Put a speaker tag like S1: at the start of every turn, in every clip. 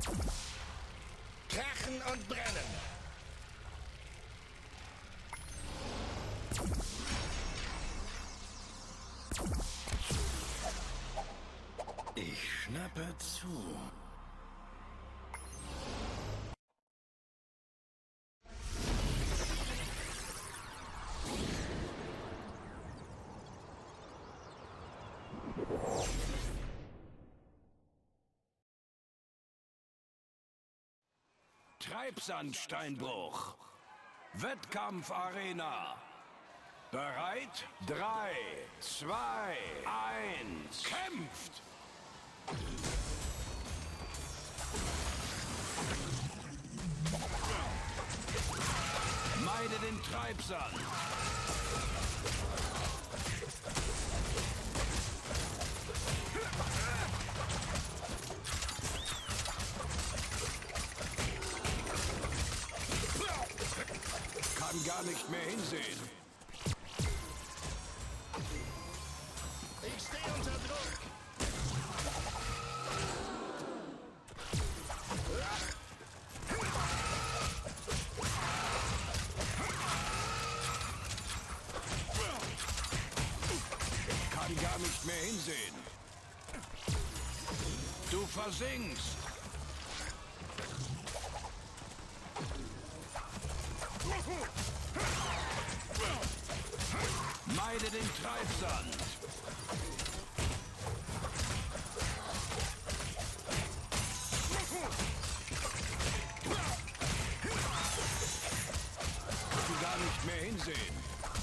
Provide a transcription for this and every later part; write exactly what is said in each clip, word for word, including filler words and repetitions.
S1: Krachen und brennen.
S2: Ich schnappe zu.
S3: Treibsandsteinbruch. Wettkampfarena. Bereit? Drei, zwei, eins. Kämpft! Meide den Treibsand. Kann gar nicht mehr hinsehen.
S1: Ich stehe unter Druck.
S3: Kann gar nicht mehr hinsehen. Du versinkst. Meide den Treibsand. Kann gar nicht mehr hinsehen.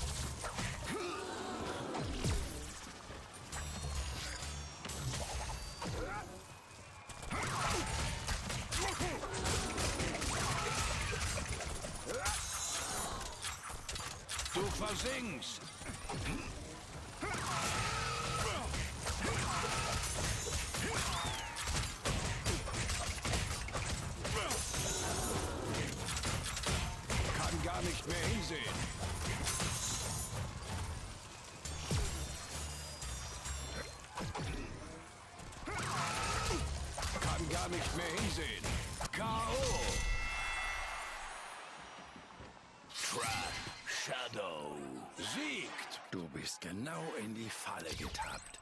S3: Du versinkst. Kann gar nicht mehr hinsehen. Kann gar nicht mehr hinsehen. K O Trap Shadow siegt.
S2: Du bist genau in die Falle getappt.